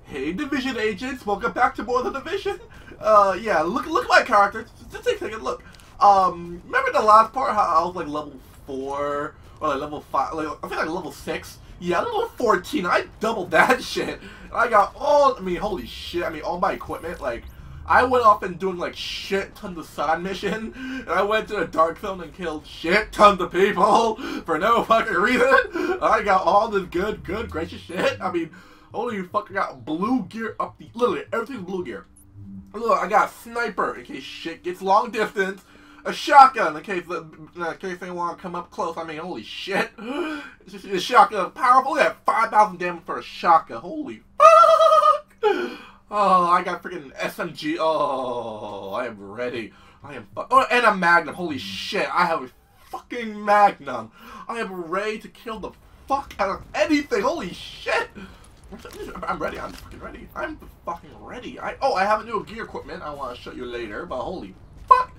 Hey, Division agents, welcome back to more of the Division. Yeah, look at my character. Just take a second, look. Remember the last part how I was like level 4 or like level 5? Like I think like level 6. Yeah, level 14. I doubled that shit. And I got all. I mean, holy shit. I mean, all my equipment. Like, I went off and doing like shit tons of side mission, and I went to the Dark Zone and killed shit tons of people for no fucking reason. I got all this good, gracious shit. I mean. Holy fuck, I got blue gear up the... Literally, everything's blue gear. Look, I got a sniper in case shit gets long distance. A shotgun in case they want to come up close. I mean, holy shit. A shotgun powerful. I got 5,000 damage for a shotgun. Holy fuck. Oh, I got freaking SMG. Oh, I am ready. I am... Oh, and a magnum. Holy shit. I have a fucking magnum. I am ready to kill the fuck out of anything. Holy shit. I'm ready. I'm fucking ready. I'm fucking ready. I have a new gear equipment. I want to show you later. But holy fuck!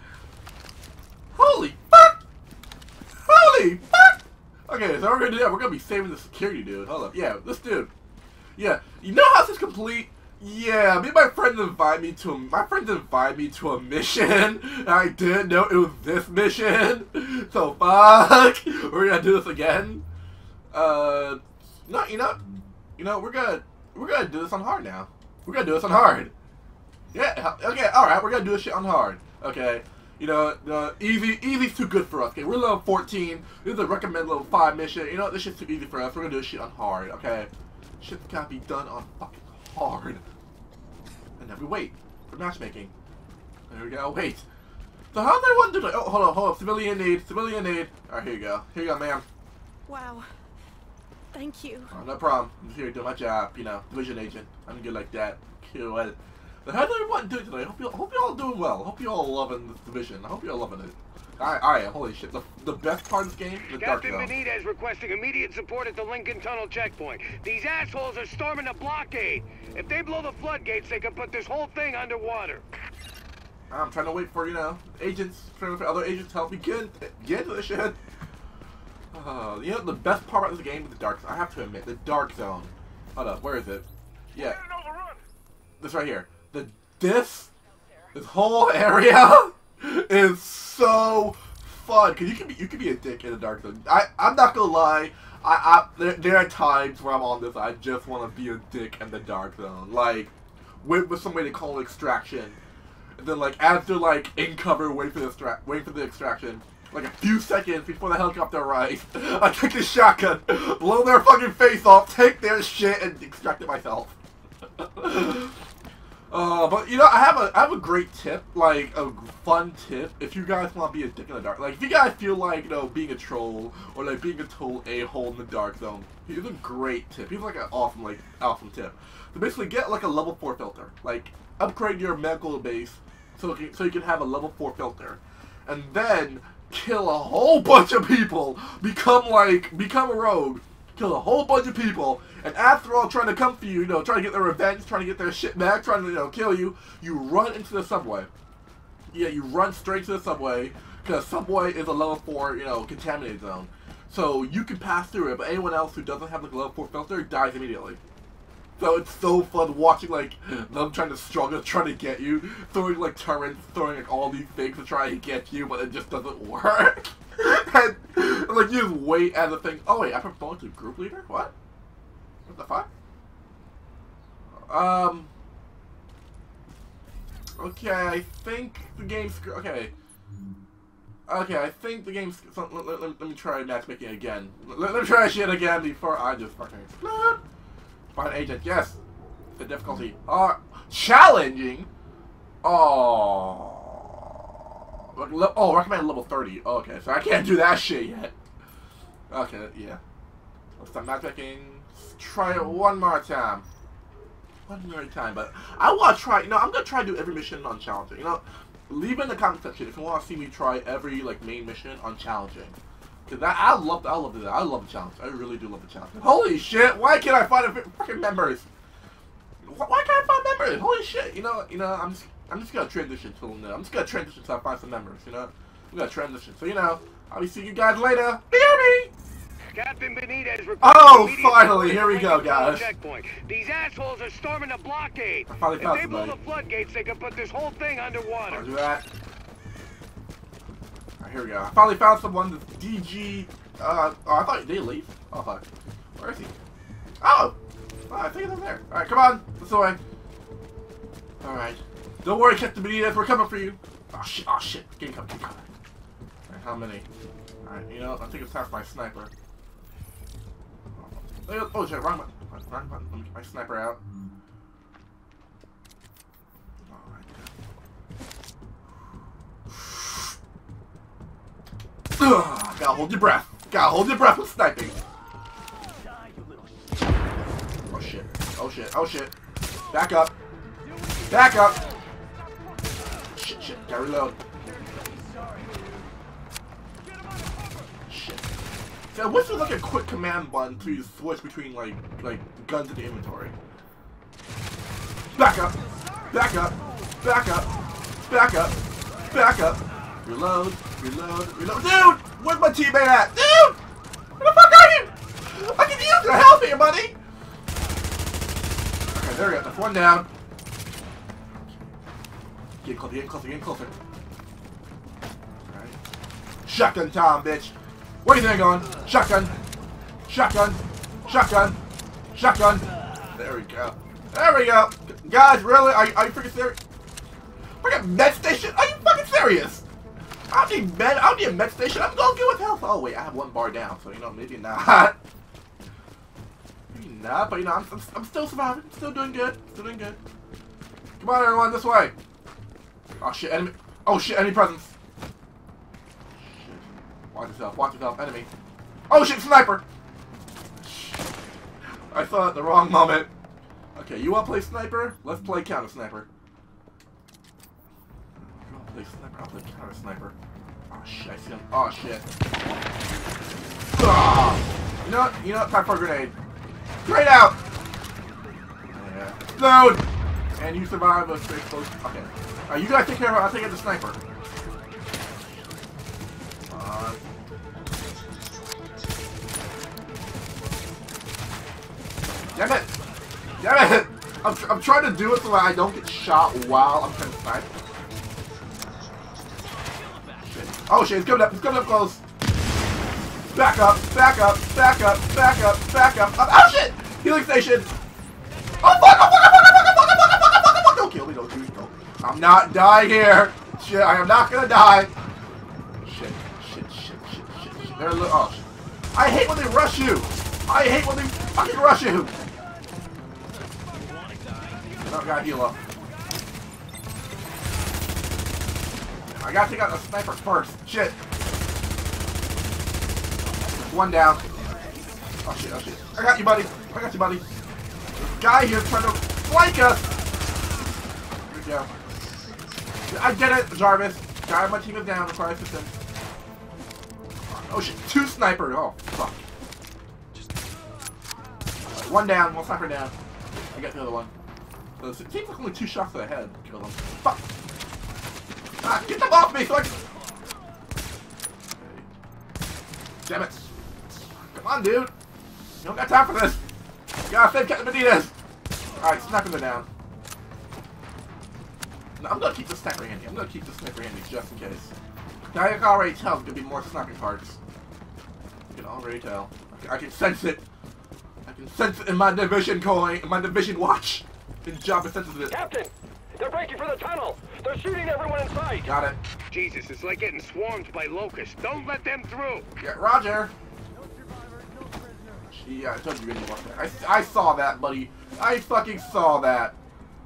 Holy fuck! Holy fuck! Okay, so we're gonna do that. We're gonna be saving the security dude. Hold up. Yeah, this dude. Yeah, you know how this is complete? Yeah, me and my friends invited me to a mission, and I didn't know it was this mission. So fuck. We're gonna do this again. No, you know, we're gonna do this on hard now. We're gonna do this on hard. Yeah, okay, alright, we're gonna do this shit on hard. Okay. You know, easy's too good for us. Okay, we're level 14. This is a recommend level 5 mission. You know, this shit's too easy for us. We're gonna do this shit on hard, okay? Shit's gotta be done on fucking hard. And then we wait for matchmaking. And we gotta wait. So how's everyone doing? Oh, hold on. Civilian need. Alright, here you go, ma'am. Wow. Thank you. Oh, no problem. I'm just here doing my job, you know, division agent. I'm good like that. Cool. But how's everyone doing today? Hope you all doing well. Hope you all loving this division. I hope you're loving it. Alright, holy shit. The best part of this game is the Dark Zone. Captain Benitez requesting immediate support at the Lincoln Tunnel checkpoint. These assholes are storming the blockade. If they blow the floodgates, they can put this whole thing underwater. I'm trying to wait for, you know, agents, trying to wait for other agents to help me get into this shit. You know, the best part about this game is the Dark Zone. I have to admit, the Dark Zone. Hold up, where is it? Yeah. This right here. This whole area is so fun. Cause you can be a dick in the Dark Zone. I'm not gonna lie. There are times where I'm on this. I just want to be a dick in the Dark Zone. Like, with somebody to call an extraction, and then like as they're like in cover, wait for the extraction. Like a few seconds before the helicopter arrives, I take the shotgun, blow their fucking face off, take their shit, and extract it myself. But you know, I have a great tip, like a fun tip. If you guys want to be a dick in the dark, like if you guys feel like, you know, being a troll or like being a total a-hole in the Dark Zone, here's a great tip. Here's like an awesome tip. So basically, get like a level 4 filter. Like upgrade your medical base so you can have a level 4 filter, and then kill a whole bunch of people, become a rogue, kill a whole bunch of people, and after all trying to come for you, you know, trying to get their revenge, trying to get their shit back, trying to, you know, kill you, you run into the subway. Yeah, you run straight to the subway, because subway is a level 4, you know, contaminated zone. So you can pass through it, but anyone else who doesn't have like a level 4 filter dies immediately. So it's so fun watching like them trying to struggle, trying to get you, throwing like turrets, throwing like all these things to try and get you, but it just doesn't work. and like you just wait as a thing. Oh wait, I promoted to group leader? What? What the fuck? Okay, I think the game's okay. Okay, I think the game's. Let me try matchmaking again. Let me try shit again before I just fucking explode. Find agent, yes. The difficulty. Challenging? Oh, recommend level 30. Oh, okay, so I can't do that shit yet. Okay, yeah. Let's start matchmaking. Let's try it one more time. One more time, but I want to try, you know, I'm going to try to do every mission on challenging. You know, leave in the comment section if you want to see me try every, like, main mission on challenging. Cause I love that. I love the challenge. I really do love the challenge. Holy shit! Why can't I find freaking members? Why can't I find members? Holy shit! You know. I'm just gonna transition to them. I'm just gonna transition till I find some members. You know. I'm gonna transition. So you know. I'll be seeing you guys later. BRB. Captain Benitez Oh, finally! Here we go, guys. Checkpoint. These assholes are storming the blockade. I finally found if they blow somebody. the floodgates, they can put this whole thing underwater. I'll do that. Alright, here we go. I finally found someone. This DG. Oh, I thought did he leave? Oh fuck. Where is he? Oh! I think he's over there. Alright, come on. This way. Alright. Don't worry, Captain Benitez. We're coming for you. Oh shit. Oh shit. Get coming. Alright, how many? Alright, you know, I think it's half my sniper. Oh shit, wrong button. Wrong button. Let me get my sniper out. Alright. Gotta hold your breath. Gotta hold your breath with sniping. Oh shit. Oh shit. Oh shit. Back up. Back up. Shit, shit. Gotta reload. Shit. See, I wish there was like a quick command button to switch between like guns in the inventory. Back up. Back up. Back up. Back up. Back up. Reload. Reload. Reload. Dude! Where's my teammate at? Dude! Where the fuck are you? I can use your help here, buddy! Okay, there we go. That's one down. Get closer, get closer, get closer. Alright. Shotgun time, bitch. Where do you think I'm going? Shotgun. Shotgun. Shotgun. Shotgun. There we go. There we go. Guys, really? Are you freaking serious? Freaking med station? Are you fucking serious? I don't need a med station. I'm going good with health. Oh wait, I have one bar down, so you know maybe not. Maybe not, but you know I'm still surviving. Still doing good. Still doing good. Come on, everyone, this way. Oh shit, enemy. Oh shit, enemy presence. Shit. Watch yourself. Watch yourself. Enemy. Oh shit, sniper. I thought at the wrong moment. Okay, you want to play sniper? Let's play counter sniper. Play sniper. I'll play counter sniper. Oh shit, I see him. Oh shit. Ah! You know what? Time for a grenade. Grenade out! Yeah. Load! And you survive a straight close. Okay. Alright, you guys take care of it. I'll take care of the sniper. Damn it! Damn it! I'm trying to do it so that I don't get shot while I'm trying to snipe. Oh shit, it's coming up close. Back up, back up, back up, back up, back up. Oh shit! Healing station! Oh fuck, oh fuck, oh fuck, oh fuck, oh fuck, oh fuck, oh fuck, oh fuck, don't kill me, don't kill me, no. I'm not dying here. Shit, I am not gonna die. Shit, shit, shit, shit, shit, shit. Oh shit. I hate when they rush you. I hate when they fucking rush you. I gotta heal up. I gotta take out the sniper first. Shit. One down. Oh shit, oh shit. I got you, buddy. I got you, buddy. This guy here's trying to flank us. Here we go. I get it, Jarvis. Guy on my team is down. Require assistance. Oh shit, two snipers. Oh, fuck. One down, one sniper down. I got the other one. So it seems like only 2 shots to the head. Kill them. Fuck! Ah, get them off me so I can... Okay. Damn it. Come on, dude. You don't got time for this. You gotta save Captain Benitez. Alright, sniping them down. No, I'm gonna keep the sniper handy. I'm gonna keep the sniper handy just in case. Now I can already tell there's gonna be more sniping parts. I can already tell. I can sense it. I can sense it in my division coin, in my division watch. Good job, it senses it. Captain! They're breaking for the tunnel! They're shooting everyone in sight! Got it. Jesus, it's like getting swarmed by locusts. Don't let them through! Yeah, Roger. Yeah, I told you didn't want that. I saw that, buddy. I fucking saw that.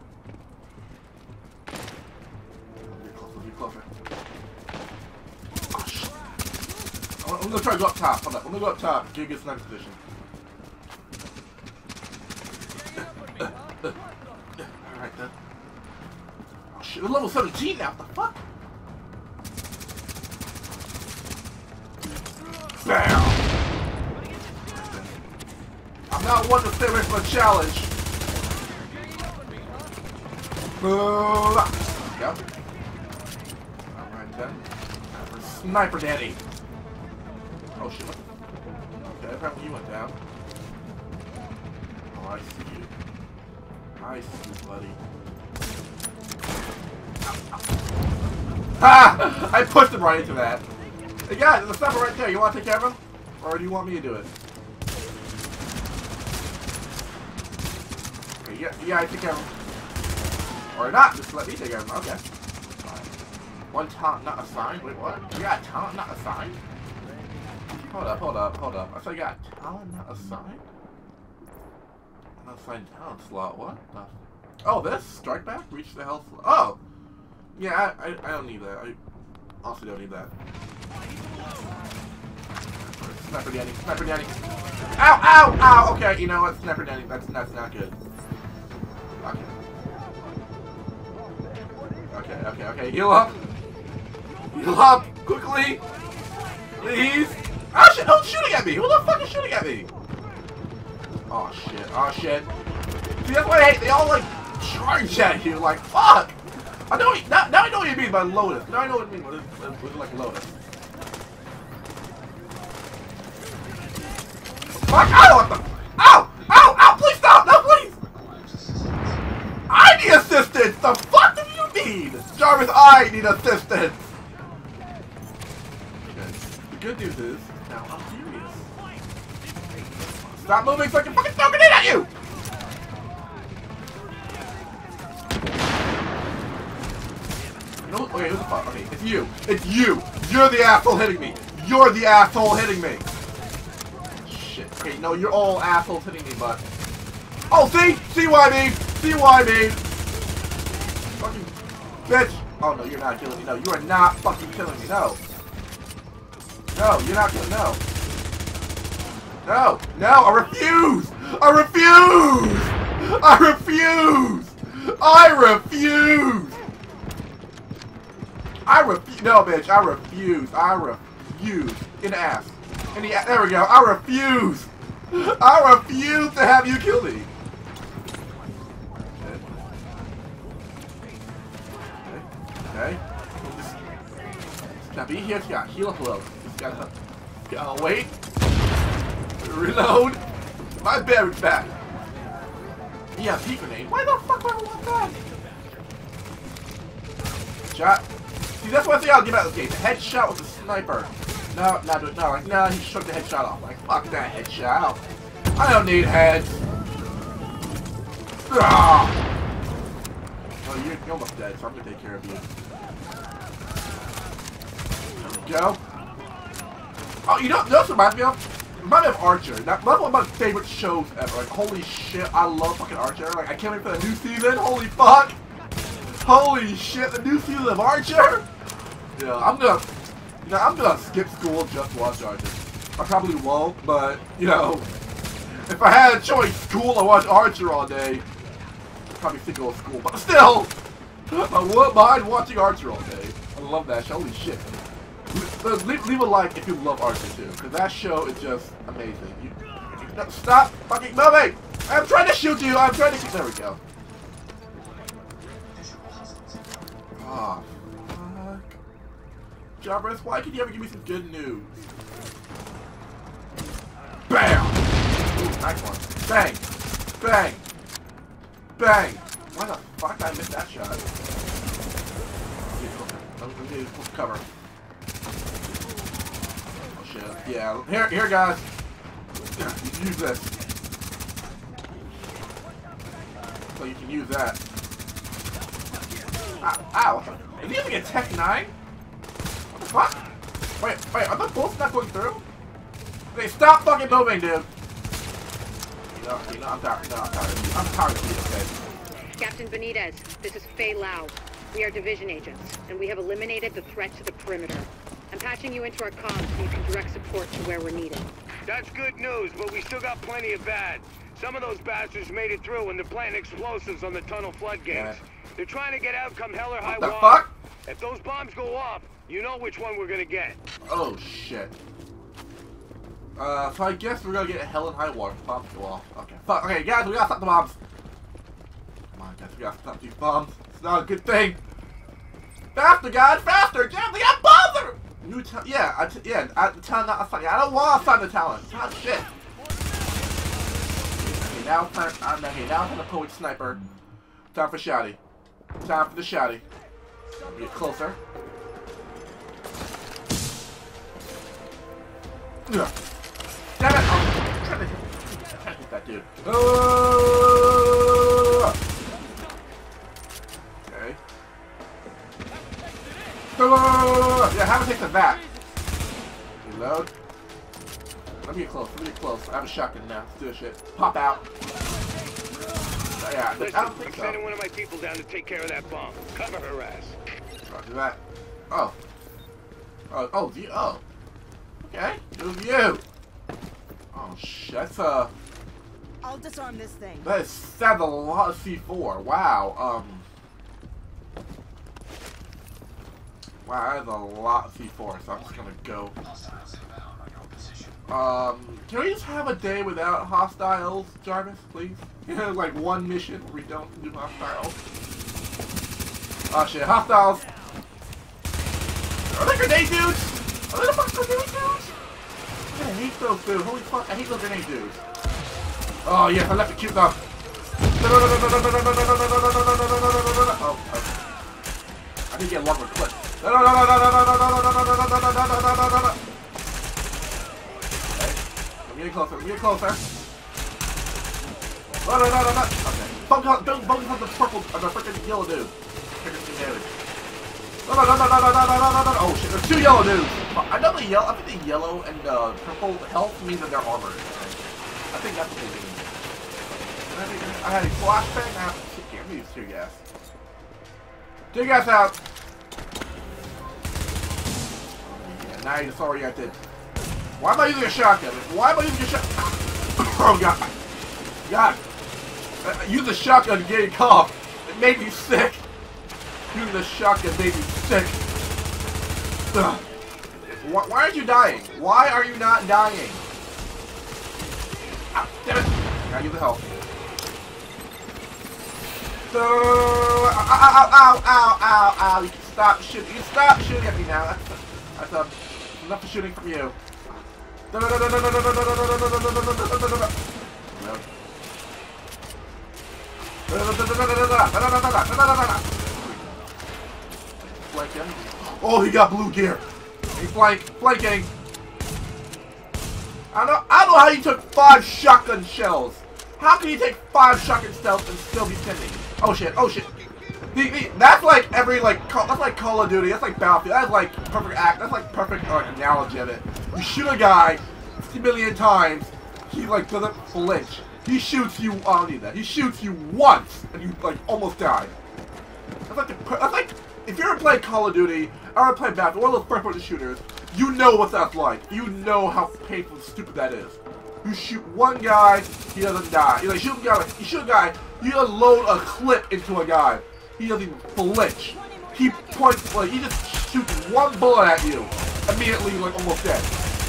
Get closer, get closer. Oh, shit. I'm gonna try to go up top. Hold up. I'm gonna go up top. Get a good sniper position. Alright then. Oh shit, we're level 17 now. What the fuck? Bam! I'm not one to stay away from a challenge. Go. Alright then. Sniper Daddy. Oh shit. Okay, apparently you went down. Oh, I see you. I see you, buddy. Ha! I pushed him right into that. Hey guys, there's a sniper right there. You want to take care of him? Or do you want me to do it? Okay, yeah, I take care of him. Or not, just let me take care of him. Okay. Fine. One talent not assigned? Wait, what? You got talent not assigned? Hold up. I thought you got talent not assigned? Unassigned talent slot, what? Oh, this? Strike back? Reach the health slot. Oh! Yeah, I don't need that. I honestly don't need that. Sniper Danny. Sniper Danny. Ow! Ow! Ow! Okay, you know what? Sniper Danny. That's not good. Okay. Heal up! Heal up! Quickly! Please! Oh shit! Who's shooting at me? Who the fuck is shooting at me? Oh shit. See, that's what I hate. They all like charge at you. Like, fuck! I know. Now I know what you mean by Lotus. Now I know what you mean with like Lotus. Fuck! I don't want them. Ow! Ow! Ow! Please stop! No, please! I need assistance. The fuck do you need, Jarvis? I need assistance. Okay. The good news is now I'm furious. Stop moving so I can fucking throw a grenade at you! No, okay, who the fuck? Okay, it's you. It's you. You're the asshole hitting me. You're the asshole hitting me. Shit. Okay, no, you're all assholes hitting me, but... Oh, see? See what I mean? See what I mean? Fucking bitch. Oh, no, you're not killing me. No, you are not fucking killing me. No. No, you're not killing me. No. No. No, I refuse. I refuse. I refuse. I refuse. I refuse. No, bitch. I refuse. I refuse. In the ass. In the ass. There we go. I refuse. I refuse to have you kill me. Okay. Now be here. Just gotta heal up a little. Just gotta wait. Reload. My barracks back. Yeah, peak grenade. Why the fuck would I want that? Shot. See, that's what I think I'll give out this game. The headshot with the sniper. No, like, no, he shook the headshot off. Like, fuck that headshot. I don't need heads. Ah! Oh, you're almost dead, so I'm gonna take care of you. There we go. Oh, you know what reminds me of? Reminds me of Archer. That's one of my favorite shows ever. Like, holy shit, I love fucking Archer. Like, I can't wait for the new season. Holy fuck. Holy shit, the new season of Archer. Yeah, I'm gonna skip school just to watch Archer. I probably won't, but, you know, if I had a choice, school or watch Archer all day, I'd probably stick to school. But still, I wouldn't mind watching Archer all day. I love that show. Holy shit. Leave a like if you love Archer too, because that show is just amazing. No, stop fucking moving! I'm trying to shoot you! I'm trying to... There we go. Oh, fuck. Jarvis, why can't you ever give me some good news? Bam! Ooh, nice one. Bang! Bang! Bang! Why the fuck did I miss that shot? Let me cover. Oh shit. Yeah, here guys. Use this. So you can use that. Ow! Is he using a Tech 9? What the fuck? Wait, are the bullets not going through? Hey, stop fucking moving, dude! You know, I'm tired. I'm tired of you, okay? Captain Benitez, this is Faye Lau. We are division agents, and we have eliminated the threat to the perimeter. I'm patching you into our comms so you can direct support to where we're needed. That's good news, but we still got plenty of bad. Some of those bastards made it through and they're planting explosives on the tunnel floodgates. Yeah. They're trying to get out come hell or high water. water. What the fuck? If those bombs go off, you know which one we're gonna get. Oh shit. So I guess we're gonna get hell and high water. Bombs go off. Okay. Fuck. Okay, guys, we gotta stop the bombs. Come on, guys, we gotta stop these bombs. It's not a good thing. Faster, guys, faster! Damn, they got bombs! New talent. Yeah, yeah. Talent not assigned. I don't want to assign the talent. Talent shit. Okay, now it's time. Okay, now it's time to pull with sniper. Time for shouty. Time for the shouty. Get closer. Ugh. Damn it! I'm trying to hit that dude. Okay. Yeah, have him take the bat. Reload. Let me get close. Let me get close. I have a shotgun now. Let's do this shit. Pop out. Yeah, Listen, I don't think I'm so. sending one of my people down to take care of that bomb. Cover her ass. Roger that. Oh. Oh, you. Oh. Okay. Who's you? Oh shit. That's I'll disarm this thing. that is a lot of C4. Wow. Wow, that is a lot of C4. So I'm just gonna go. Can we just have a day without hostiles, Jarvis, please? Yeah, like one mission where we don't do hostiles. Oh shit, hostiles! Are they grenade dudes? Are they the fucking grenade dudes? I hate those dudes. Holy fuck, I hate those grenade dudes. Oh yes, I left it cute enough. Oh, I didn't get a longer clip. I'm getting closer, I'm getting closer. Okay. Focus on the purple, the freaking yellow dude. Freaking damage. Oh shit, there's two yellow dudes. I know the yellow, I think the yellow and purple health means that they're armored. I think that's what they mean. I had a flashbang, I have to here, let me use tear gas. Tear gas out! Yeah, now you just already got it. Why am I using a shotgun? Why am I using a shotgun? Oh god. God. Use a shotgun to get cough. It made me sick. Using the shotgun made me sick. Ugh. Why aren't you dying? Why are you not dying? Ow, damn it. Gotta use the health. So, ow. You can stop shooting. You can stop shooting at me now. That's enough of shooting from you. Flanking. Oh, he got blue gear. He's flanking. I don't know how you took 5 shotgun shells. How can you take 5 shotgun shells and still be pinning? Oh shit! That's like every that's like Call of Duty. That's like Battlefield. That's like perfect act. That's like perfect analogy of it. You shoot a guy 50 million times, he like doesn't flinch. He shoots you. I don't need that. He shoots you once and you like almost die. That's like if you ever played Call of Duty or played Battlefield, one of those first-person shooters, you know what that's like. You know how painful and stupid that is. You shoot one guy, he doesn't die. You shoot a guy, you load a clip into a guy. He doesn't even flinch. He points, he just shoots one bullet at you. Immediately, you're almost dead.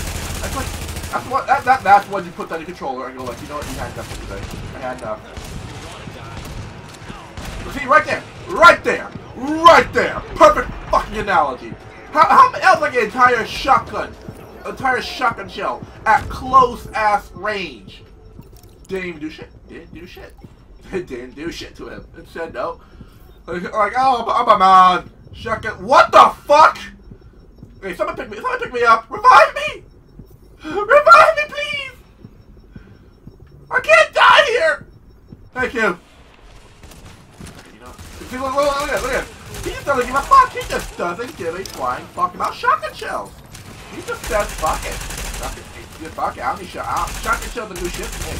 That's when you put that in controller and you're like, you know what, you had enough today. I had enough. See, right there. Perfect fucking analogy. How else like an entire shotgun shell at close ass range? Didn't even do shit. Didn't do shit to him. It said no. Like, oh, I'm a man. Shotgun. What the fuck? Hey, someone pick me up. Revive me, please. I can't die here. Thank you. You know, see, look at him. He just doesn't give a fuck. He just doesn't give a flying fuck about shotgun shells. He just says fuck it. Fuck it. I don't need shotgun shells to do shit to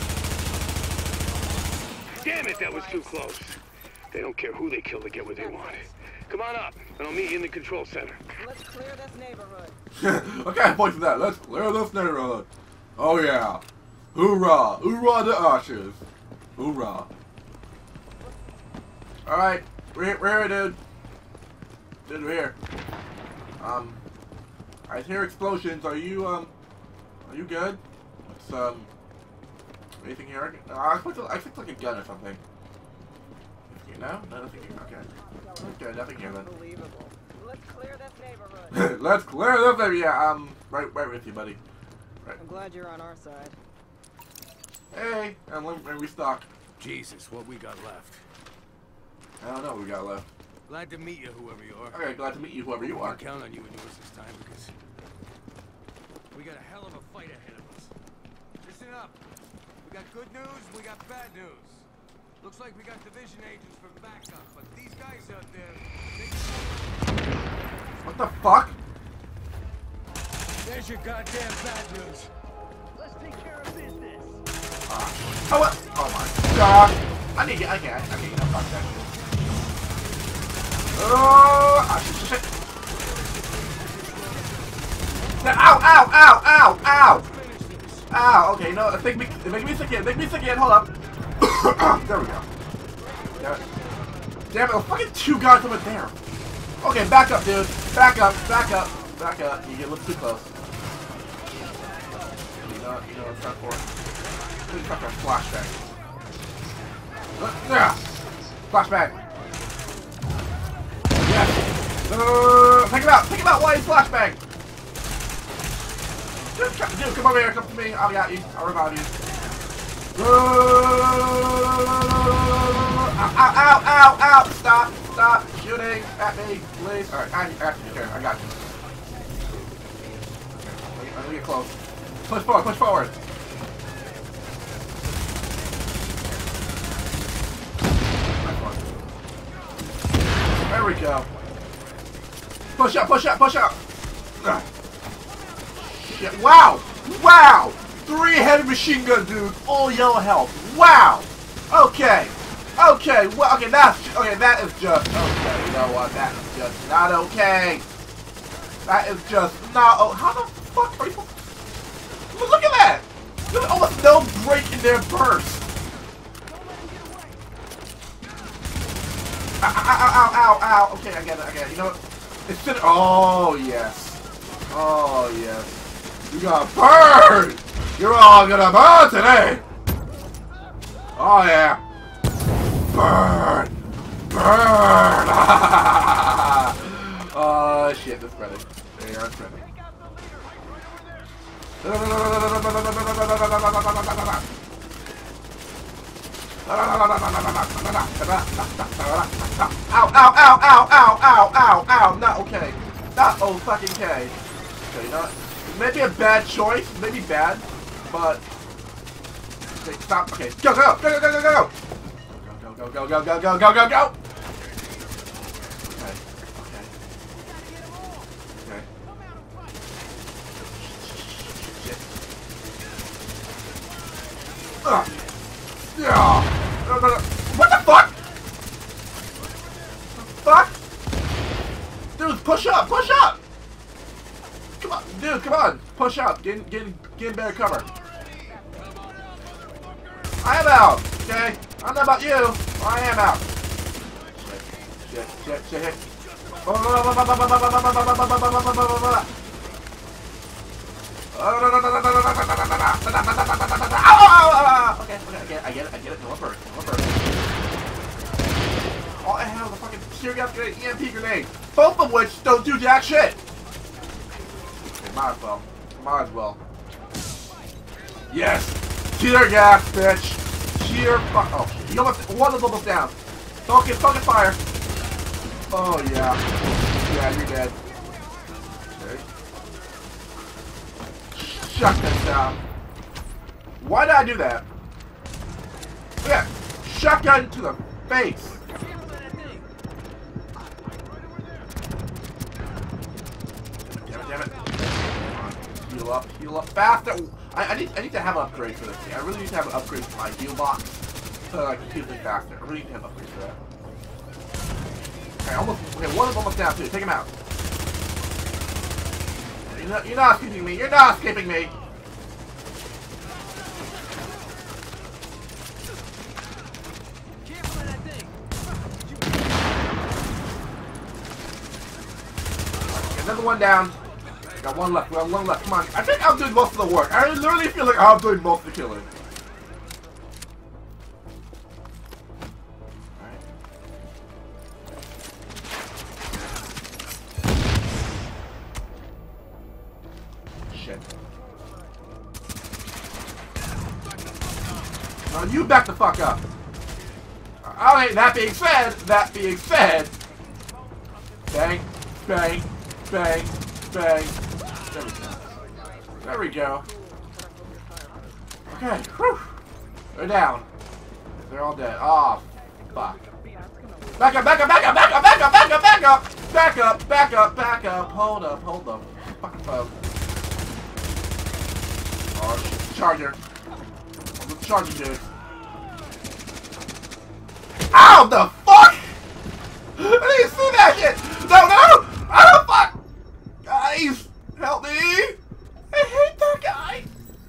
me. Damn it, that was too close. They don't care who they kill to get what they want. Come on up, and I'll meet you in the control center. Let's clear this neighborhood. Okay, point to that. Let's clear this neighborhood. Oh yeah. Hoorah. Hoorah the archers. Hoorah. Alright. We're here, dude. Dude, we're here. I hear explosions. Are you good? What's, anything here? I think like a gun or something. No? No, nothing here. Okay. Okay, nothing here then. Unbelievable. let's clear this neighborhood. Let's clear this baby. Yeah, I'm right with you, buddy. Right. I'm glad you're on our side. Hey, and let me restock. Jesus, what we got left? I don't know what we got left. Glad to meet you, whoever you are. Okay, glad to meet you, whoever you are. I'll count on you and yours this time because we got a hell of a fight ahead of us. Listen up. We got good news, we got bad news. Looks like we got division agents for backup, but these guys out there, What the fuck? there's your goddamn bad news. Let's take care of business. Oh what? Oh my god! I can't fuck that shit. Oh! Ah, shit. Ow! Ow! Ow! Ow! Ow! Ow! Okay, no, make me sick again. Make me sick again. Hold up. There we go. Damn it! Oh, fucking two guys over there. Okay, back up, dude. Back up. Back up. Back up. You get a little too close. You know, it's time for it. Please fuck a flashbang. Yeah. Flashbang. Yes. Take him out. Take him out while he's flashbang. Dude, come over here. Come to me. I got you. I'll revive you. Ow, ow, ow, ow. Stop. Stop shooting at me, please. Alright, I actually care. I got you. Okay, let me get close. Push forward. Push forward. There we go. Push up, push up, push up. Shit. Wow! Wow! 3 heavy machine gun dudes, all yellow health. Wow! Okay. Okay, well, okay, that is just, okay, you know what, that is just not okay. That is just not, oh, how the fuck are you, look at that! There's almost no break in their burst. Ow, ow, ow, ow, okay, I get it, you know what, it's just, oh, yes. Oh, yes. You got burned! You're all gonna burn today! Oh, yeah. Burn! Burn! Oh, shit, that's ready. There you are, it's ready. Ow, ow, ow, ow, ow, ow, ow, ow, not okay. Not oh fucking okay. Okay, you know what? It may be a bad choice, maybe bad, but okay, stop. Okay, go, go, go, go, go, go, go, go, go, go, go, go, go, go, go. Okay, okay, okay. Shit. Yeah. What the fuck? Fuck? Dude, push up, push up. Come on, dude, come on. Push up. Get in better cover. I am out, okay? I don't know about you. I am out. Shit, shit, shit, shit. Okay, I get it. No one first. Oh, I have a fucking tear gas grenade, EMP grenade. Both of which don't do jack shit. Okay, might as well. Yes! Tear gas, bitch! Tear fuck. Oh, you almost, one of them almost down. Focus fire. Oh, yeah. Yeah, you're dead. Okay. Shut this down. Why did I do that? Yeah, shotgun to the face. Damn it. Heal up faster. I need to have an upgrade for this thing. I really need to have an upgrade for my heal box so that I can heal things faster. I really need to have upgrades for that. Okay, one of them almost down too. Take him out. You're not escaping me. You're not escaping me. Another one down. Got one left. We have one left. Come on. I think I'm doing most of the work. I literally feel like I'm doing most of the killing. Alright. you back the fuck up. Alright, that being said, bang, bang, bang, bang. There we go. Okay, whew. They're down. They're all dead. Oh, fuck. Back up, back up, back up, back up, back up, back up, back up, back up, back up, back up. Hold up, hold up. Fucking phone. Oh, shit. Charger. The charger, dude. Ow, the fuck! I didn't see that shit! No, no! Oh, fuck! Guys, help me! I hate that guy!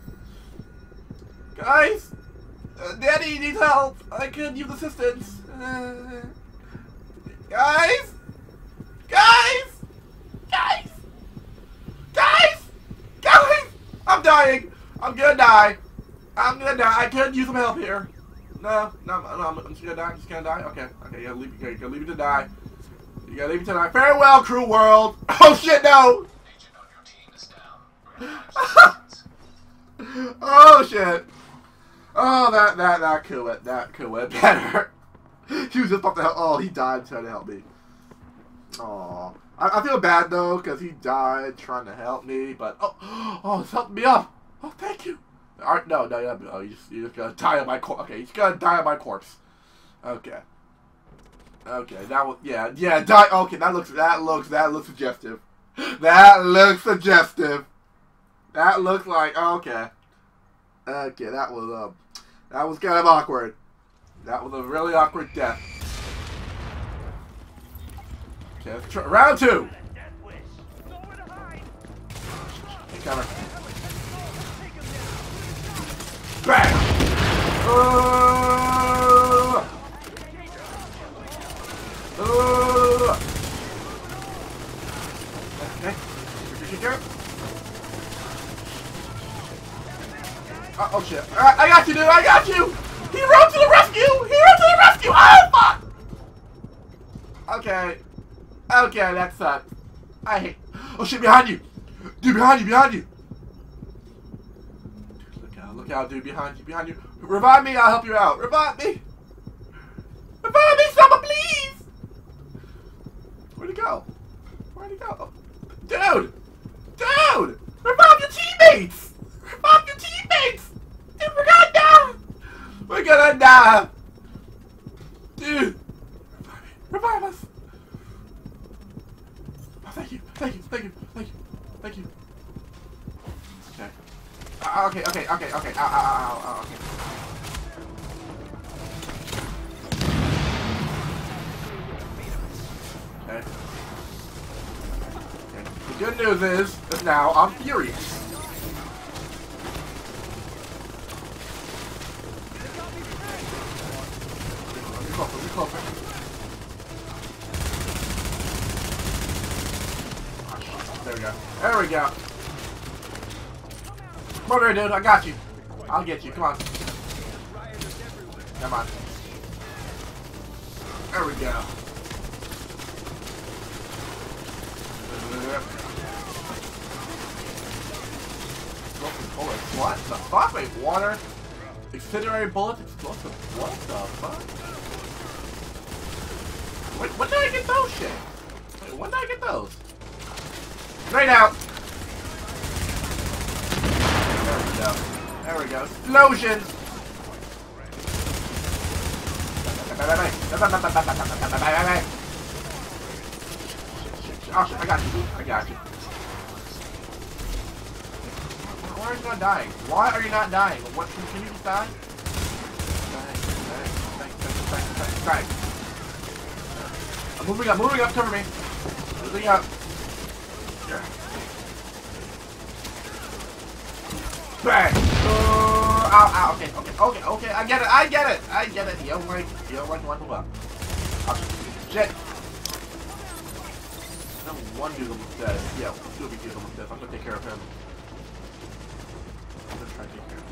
Guys! Daddy needs help! I could use assistance! Guys! Guys! Guys! Guys! Guys! I'm dying! I'm gonna die! I'm gonna die! I could use some help here! No, I'm just gonna die. I'm just gonna die. Okay, you gotta leave me to die. You gotta leave me to die. Farewell, crew world. Oh shit, no. Oh shit. Oh, that could went better. He was just about to help. Oh, he died trying to help me. Oh, I feel bad though because he died trying to help me. But oh, it's helping me up. Oh, thank you. No, you just gonna die on my corpse. Okay, he's gonna die on my corpse. Okay, that was die. Okay, that looks suggestive. That looks suggestive. That looks like okay. That was kind of awkward. That was a really awkward death. Okay, let's try round 2. Cover. Bang! Okay. Oh shit. I got you, dude! I got you! He rode to the rescue! Oh fuck! Okay. Okay, that sucks. I hate. Oh shit, behind you! Dude, behind you! Look out, dude, behind you. Revive me, I'll help you out. Revive me, someone, please! Where'd he go? Dude! Revive your teammates! Dude, we're gonna die! Dude! Revive us! Oh, thank you. Okay. Okay. Ow. Okay. The good news is that now I'm furious. Let me closer. There we go. Come over here, dude. I got you. I'll get you. Come on. Come on. There we go. Explosive bullets. What the fuck? Wait, water. Incendiary bullets. Explosive. What the fuck? Wait, when did I get those shit? Wait, when did I get those? Right out. There we go. Explosions. Oh shit, I got you. Why are you not dying? Why are you not dying? What, can you just die? Bang. I'm moving up, cover me. Moving up. Yeah. Bang! Ow, okay, I get it. Yo, Mike, one up. Oh, shit. No, one dude almost dead. Yeah, two of you dudes almost dead. I'm gonna take care of him. I'm gonna try to take care of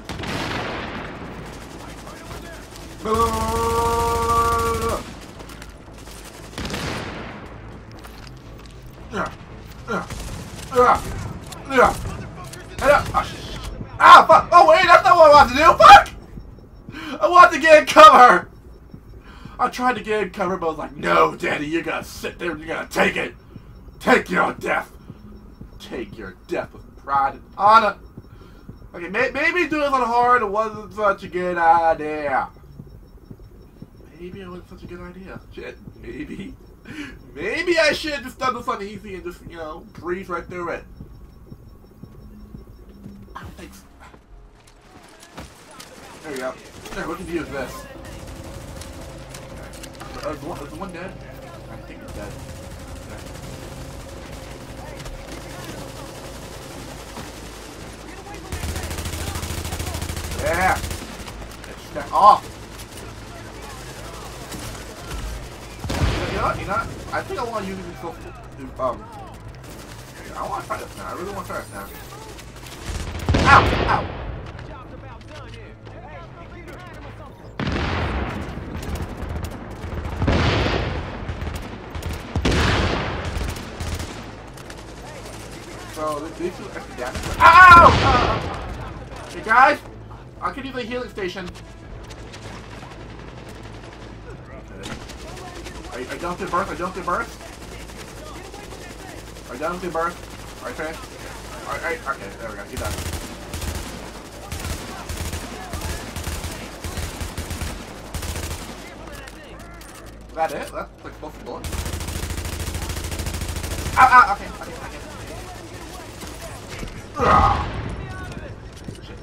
this. Ah, fuck! Oh wait, that's not what I wanted to do! Fuck! I wanted I tried to get cover, but I was like, no, Daddy, you're gonna sit there and you're gonna take it. Take your death. Take your death with pride and honor. Okay, maybe doing it on hard wasn't such a good idea. Maybe it wasn't such a good idea. Shit, maybe. Maybe I should have just done this on easy and just, you know, breeze right through it. I don't think so. There we go. There, we can use this. Is the one dead? I think he's dead. Okay. Yeah! Step off! You know, I think I want to use this to, I want to try this now. I really want to try this now. Ow! Ow! So, these two extra damage. Ow! Hey guys! I could use a healing station. I don't get burst. I don't get burst. I don't get burst. Alright, finish. Alright, okay, there we go. You're done. Is that it? That's like both the bullets. Ow, okay, okay. Shit.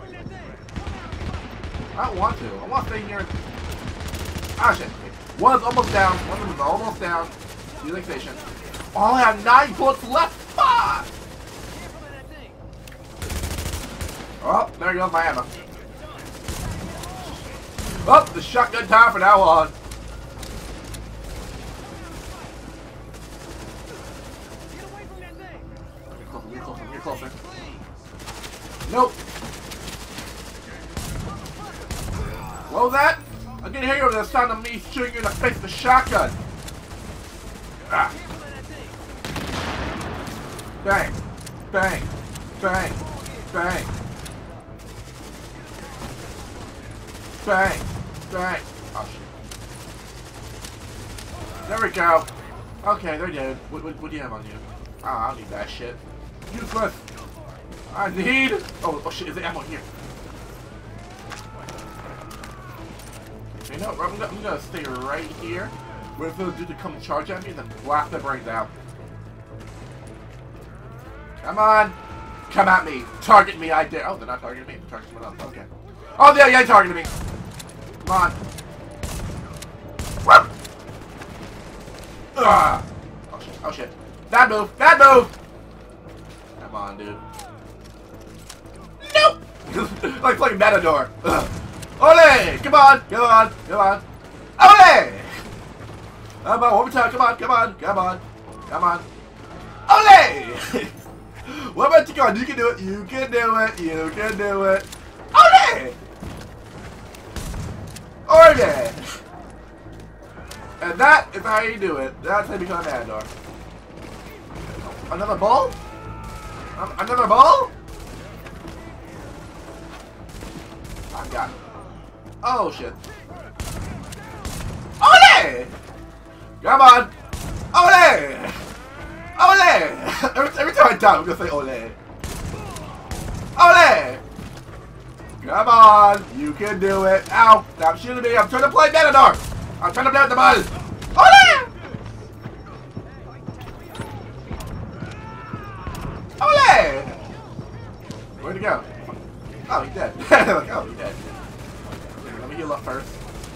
I don't want to. I want to stay here. Ah, shit. One's almost down. One of them is almost down. Healing station. Oh, I have 9 bullets left. Fuck! Oh, there goes my ammo. Oh, the shotgun time from now on. Get closer. Nope. What was that? I can hear the sound of me shooting you in the face with a shotgun. Ah. Bang. Bang. Bang. Bang. Bang. Bang. Oh shit. There we go. Okay, they're dead. What do you have on you? Oh, I don't need that shit. Useless. I need... Oh shit, is the ammo here? You know, I'm gonna stay right here. Wait for the dude to come charge at me and then blast their brains out. Come on! Come at me! Target me, I dare! Oh, they're not targeting me, they're targeting someone else. Okay. Oh, yeah, you targeted me! Come on. Woo! Ah! Oh shit, oh shit. Bad move! Bad move! Come on, dude. Nope! Like playing Matador. Ugh. Ole! Come on! Come on! Come on! Ole! Come on, one more time. Come on! Come on! Come on! Come on! Ole! What about you? Come on! You can do it! You can do it! You can do it! Ole! Ole! And that is how you do it. That's how you become a Matador. Another ball? Another ball? I got it. Oh shit. Ole! Come on! Ole! Ole! Every time I die, I'm gonna say ole. Ole! Come on! You can do it! Ow! Stop shooting me! I'm trying to play Matador! I'm trying to play with the ball! Ole! Ole! Where'd he go? Oh, he's dead. Like, oh, he's dead. Let me heal up first.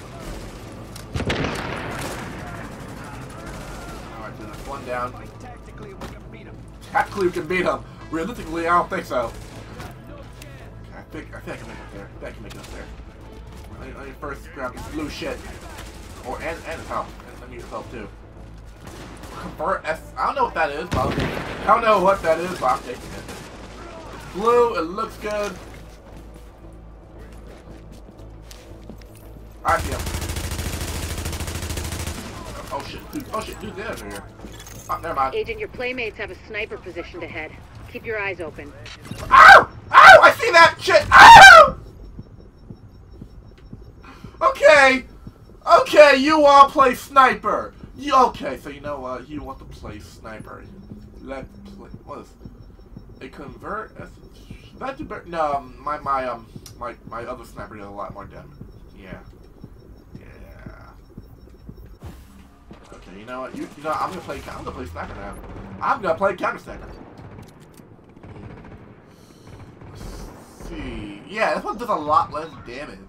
Alright, so there's one down. Tactically, we can beat him. Tactically, we can beat him. Realistically, I don't think so. Okay, I think I can make it there. I think I can make it up there. Let me first grab this blue shit. Or, and health. And let me use health too. Convert S. I don't know what that is, but I'll take it. I don't know what that is, but I'm taking it. It's blue, it looks good. I see him. Oh shit, dude's out of here. Oh, never mind. Agent, your playmates have a sniper positioned ahead. Keep your eyes open. Ow! Ow! I see that shit! Ow! Okay. Okay, you want to play sniper. Okay, so you know what? You want to play sniper. Let's play. What is a convert? That no, my other sniper did a lot more damage. Yeah. Okay, you know what? You know I'm gonna play sniper now. I'm gonna play counter sniper. Let's see. Yeah, this one does a lot less damage.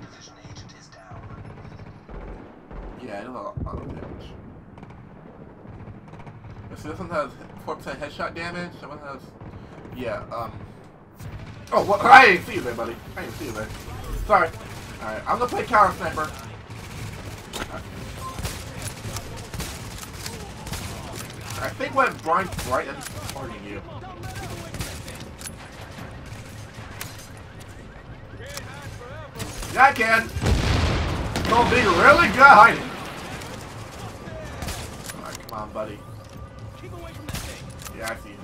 Yeah, it does a lot of damage. So this one has 4% headshot damage. This one has, yeah. Oh, what? I didn't see you there, buddy. I didn't see you there. Sorry. All right, I'm gonna play counter sniper. I think when Brian's right, I'm targeting you. Yeah, I can. Don't be really good at hiding. Alright, come on, buddy. Yeah, I see him.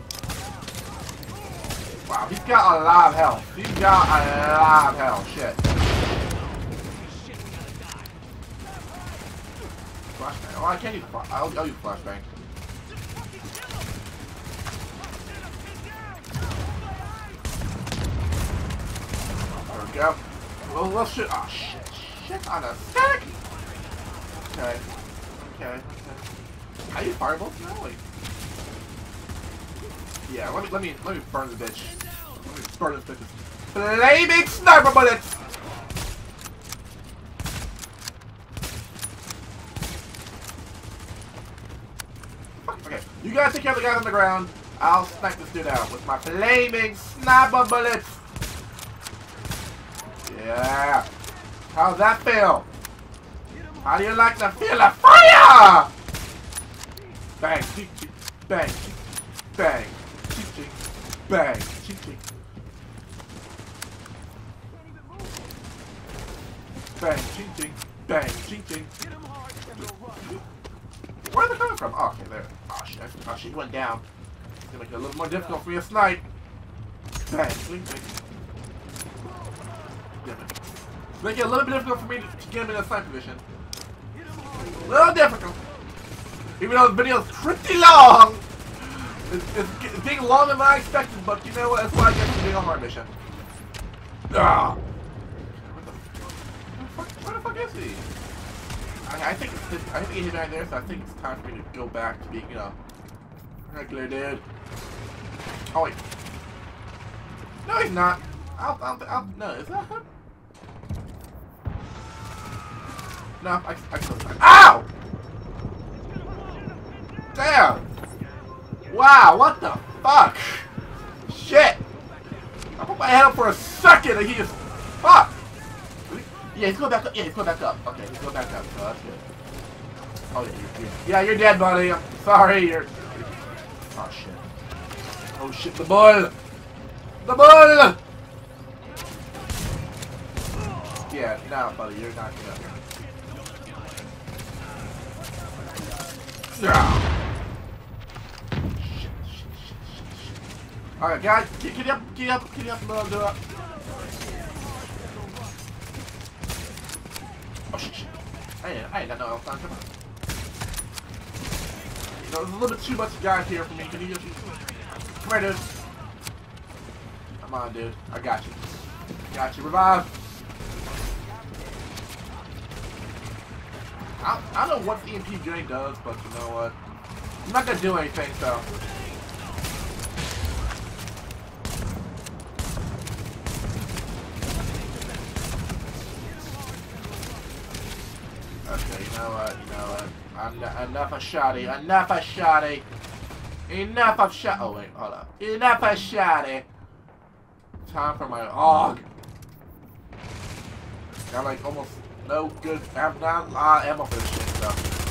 Wow, he's got a lot of health. He's got a lot of health. Shit. Flashbang. Oh, I can't use I'll use flashbang. There we go. Well, shit. Oh, shit. Shit on a stick! Okay. How you fireballs? No, wait. Yeah, let me burn the bitch. Let me burn this bitch. Flaming sniper bullets! Okay, you guys take care of the guys on the ground. I'll snipe this dude out with my flaming sniper bullets. Yeah. How's that feel? How do you like to feel of fire? Bang, cheek, cheek, bang, cheek, bang, cheek, cheek, bang, cheek, cheek. Bang, cheek, cheek, bang, cheek, cheek. Where are they coming from? Oh, okay, there. Oh, shit. Oh, shit, he went down. It's gonna make it a little more difficult for you to snipe. Bang, cheek, cheek. Damn it. Make it a little bit difficult for me to get him in a snipe position. A little difficult. Even though the video is pretty long. It's being longer than I expected, but you know what? That's why I get to do a hard mission. Ah! Where the fuck is he? I think he hit right there, so I think it's time for me to go back to being, you know, regular dude. Oh wait. No, he's not. No, is that him? No, I killed him. Ow! Damn! Wow, what the fuck? Shit! I put my head up for a second and he just... Fuck! Yeah, he's going back up. Yeah, he's going back up. Okay, he's going back up, so that's good. Oh, yeah, you're dead, buddy. I'm sorry, you're... Oh, shit. Oh, shit, the bull! The bull! Yeah, no, buddy, you're not gonna... Alright, guys, get up, do it. Oh shit. I ain't got no else on, come on. You know, there's a little bit too much guys here for me. Can you just... Come here, dude. Come on, dude. I got you. Got you. Revive. I don't know what the EMP grenade does, but you know what? I'm not gonna do anything, so. Okay, you know what? Enough of shoddy. Enough of shoddy. Enough of shot. Oh wait, hold up. Enough of shoddy. Time for my AUG. Got like almost no good. I have not a lot of ammo for this shit, so.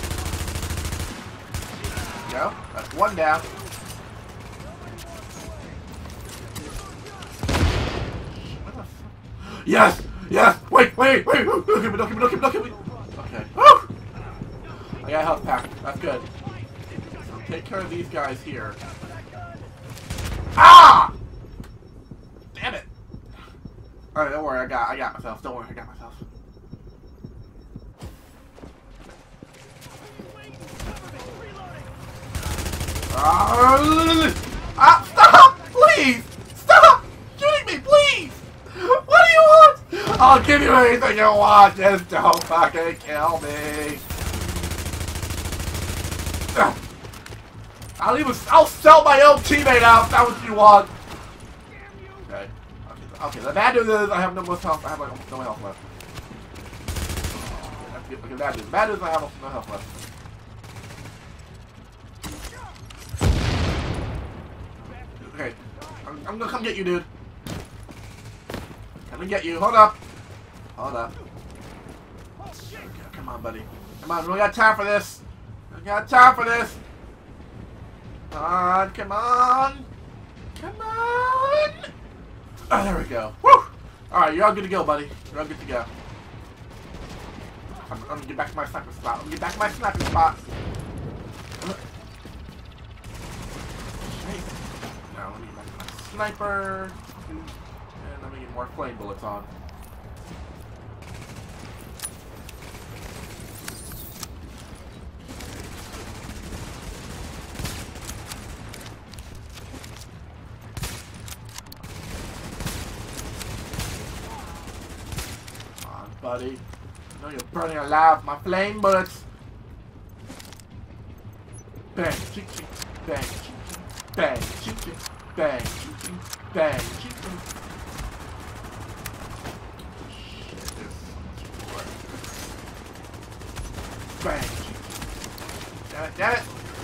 There you go. That's one down. Yes! Yes! Wait! Look at me! Okay. Woo! I got a health pack. That's good. So take care of these guys here. Ah! Damn it! Alright, don't worry. I got myself. Don't worry. I got myself. Stop! Please! Stop shooting me, please! What do you want? I'll give you anything you want. Just don't fucking kill me. I'll sell my own teammate out if that's what you want. Okay. Okay, the bad news is I have no more health. I have like almost no health left. Okay, bad news. Bad news is I have almost no health left. Okay. I'm gonna come get you, dude. Come and get you. Hold up. Hold up. Okay, come on, buddy. Come on, we got time for this. We got time for this. Come on, come on. Come on. Oh, there we go. Woo! Alright, you're all good to go, buddy. You're all good to go. I'm gonna get back to my sniper spot. I'm gonna get back to my sniping spot. Now, let me get back to my sniper. And let me get more flame bullets on. Buddy, I know you're burning alive. My flame bullets. Bang, chick, chick, bang, chick, chick, bang, chick, chick, bang, chick, chick, bang, chick, chick. Shit, this works. Bang, chick, chick. Damn it, damn it.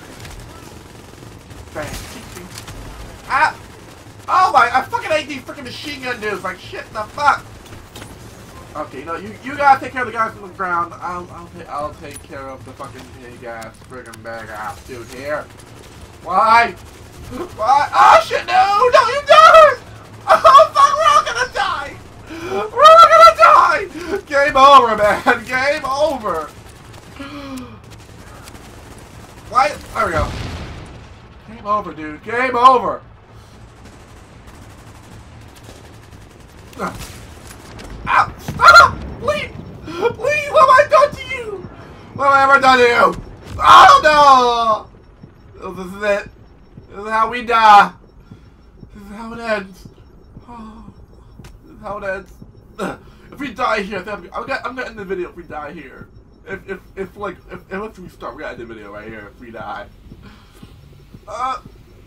Bang, chick, chick. Ah! Oh my! I fucking hate these freaking machine gun dudes. Like shit, the fuck. Okay, no, you gotta take care of the guys on the ground. I'll take care of the fucking big ass, friggin' big ass dude here. Why? Why? Oh shit! No! No, you don't! Oh fuck! We're all gonna die! We're all gonna die! Game over, man! Game over! Why? There we go. Game over, dude. Game over. Ow! Stop! Please! Please! What have I done to you? What have I ever done to you? Oh no! This is it. This is how we die. This is how it ends. Oh, this is how it ends. If we die here, I'm gonna end the video if we die here. If once we start, we're gonna end the video right here if we die. Oh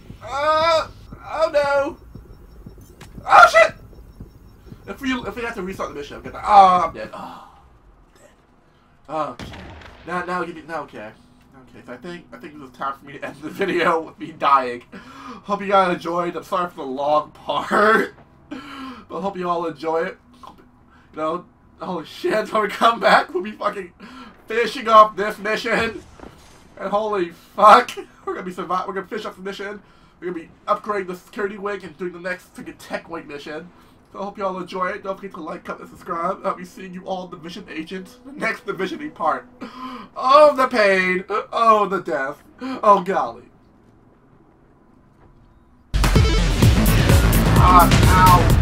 no! Oh shit! If we have to restart the mission, I'm gonna. Oh, I'm dead. Oh, I'm dead. Okay. Now give me. Now okay. Okay. So I think this is time for me to end the video with me dying. Hope you guys enjoyed. I'm sorry for the long part, but hope you all enjoy it. You know, holy shit! When we come back, we'll be fucking finishing off this mission. And holy fuck, we're gonna be survive. We're gonna finish up the mission. We're gonna be upgrading the security wing and doing the next freaking tech wing mission. So I hope you all enjoy it. Don't forget to like, comment, and subscribe. I'll be seeing you all in Division Agents, the next Divisioning part. Oh, the pain. Oh, the death. Oh, golly. Ow.